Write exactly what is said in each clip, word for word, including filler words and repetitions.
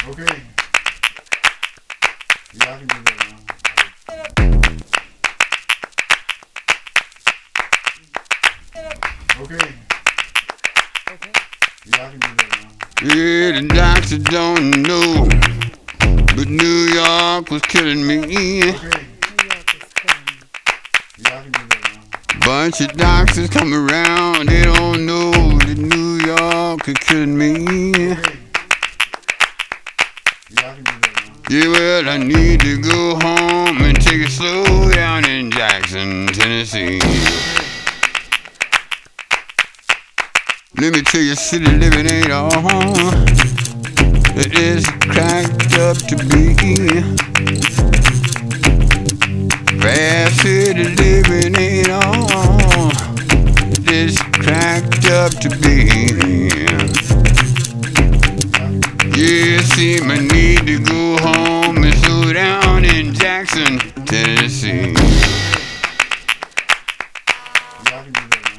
Okay. Yeah, I can do that now. Okay. Okay. Yeah, I can do that now. Yeah, the doctor don't know, but New York was killing me. Okay. Yeah, I can do that now. Bunch of doctors come around, they don't know that New York is killing me. Okay. Yeah, I can do that now. Yeah, well, I need to go home and take it slow down in Jackson, Tennessee. Let me tell you, city living ain't all it is cracked up to be. Fast city living ain't all it is cracked up to be. Yeah, see, I need to go home and slow down in Jackson, Tennessee. Yeah, I can do that now.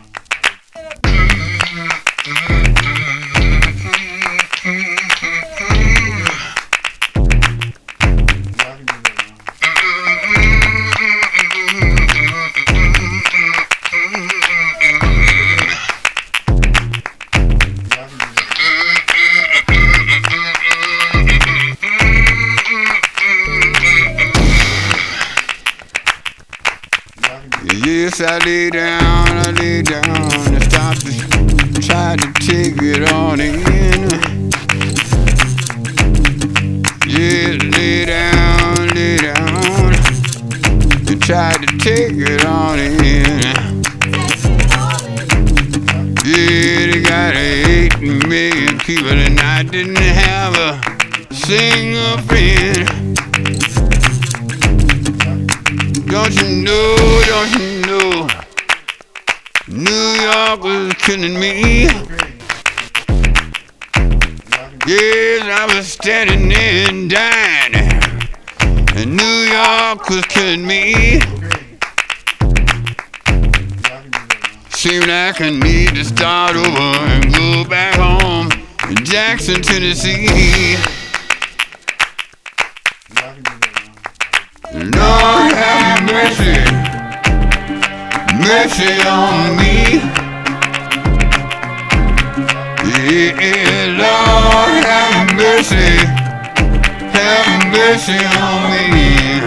Yes, I lay down, I lay down and stopped to try to take it on in. Yeah, lay down, lay down and try to take it on in. Yeah, they got eight million people and I didn't have a single friend. Don't you know, don't you know, New York was killing me. Yes, I was standing there and dying, and New York was killing me. Seemed like I need to start over and go back home in Jackson, Tennessee. Lord have mercy, mercy on me. Yeah, Lord have mercy, have mercy on me.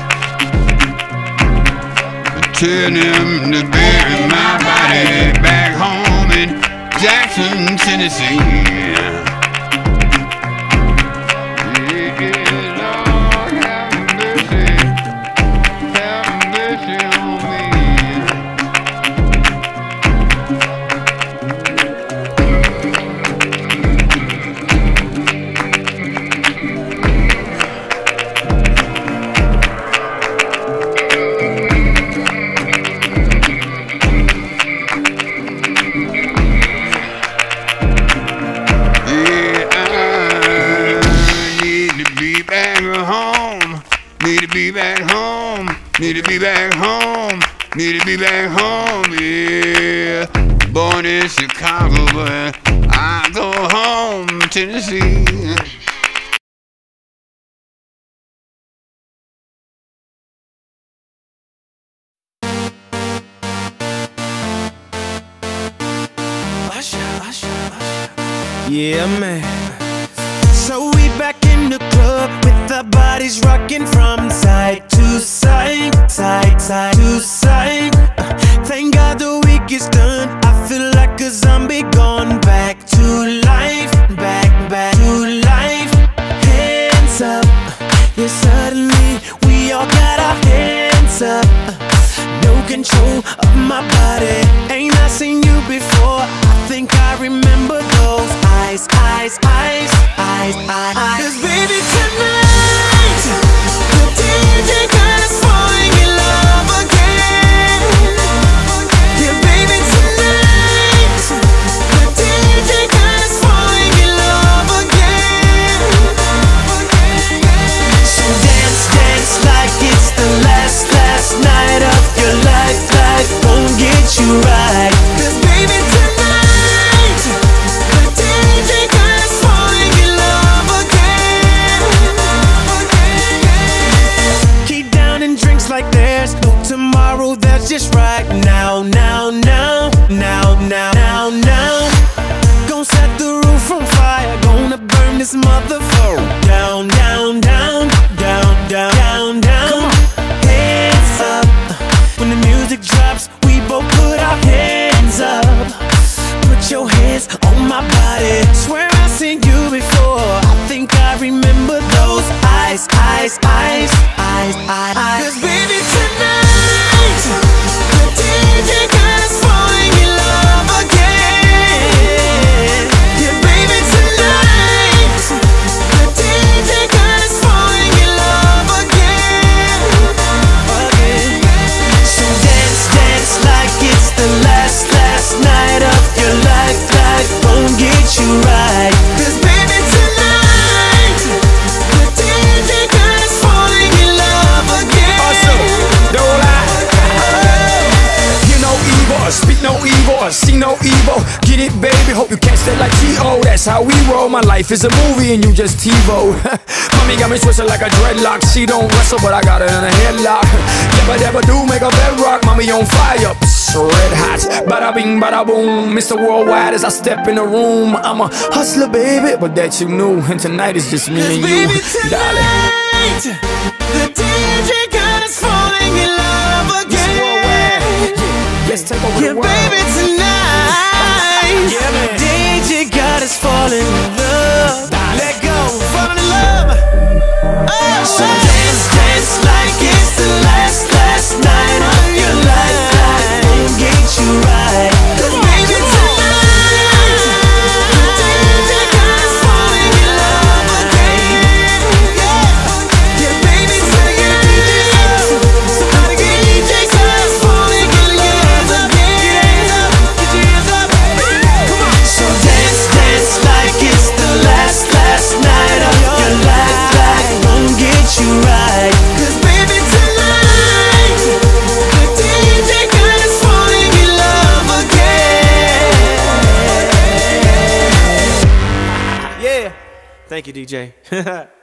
Tell them to bury my body back home in Jackson, Tennessee. Need to be back home, need to be back home, need to be back home, yeah. Born in Chicago, but I go home, Tennessee. Yeah, man. So we back in the club with our bodies rocking from side to side, side, side to side. Uh, thank God the week is done. I feel like a zombie gone back to life, back, back to life. Hands up, yeah, suddenly we all got our hands up. Uh, no control of my body. Ain't I seen you before? I think I remember those eyes, eyes, eyes, eyes, eyes, eyes. 'Cause baby tonight, the D J got us falling in love again. Yeah, baby tonight, the D J got us falling in love again. So dance, dance like it's the last, last night of your life. Life won't get you right. this motherfucker. Down, down, down, down, down, down, down. Hands up. When the music drops, we both put our hands up. Put your hands on my body. Swear I've seen you before. I think I remember those eyes, eyes, eyes, eyes, eyes, eyes. 'Cause baby tonight, the D J got us falling in love again. Yeah, baby tonight, the D J got us falling in love again, again. So dance, dance like it's the last, last night of your life. Life won't get you right. 'Cause baby tonight, the D J got us falling in love again. Awesome, don't lie. Hear no evil, or speak no evil, or see no evil. Get it, baby, hope you catch that like T O. That's how we roll. My life is a movie and you just TiVo. Mommy got me twisted like a dreadlock. She don't wrestle, but I got her in a headlock. Never, never do make a bedrock. Mommy on fire, psst, red hot. Bada bing, bada boom. Mister Worldwide as I step in the room. I'm a hustler, baby, but that you knew. And tonight is just me and you, Baby darling. tonight, the D J got us falling in love again. Yes, take over Yeah, the world. baby tonight, Yeah, man. D J got us falling in love. Let go, falling in love. Oh, so dance, dance like it's the last, last night of your life. Life won't get you right. 'Cause baby tonight, the D J got us falling in love again. Yeah, yeah, baby tonight, somebody get D J got us falling in love again. Get your hands up, come on. So dance, dance like it's the last, last night of your life. Life won't get you right. 'Cause baby tonight, the D J got us falling in love again. Yeah, thank you, D J.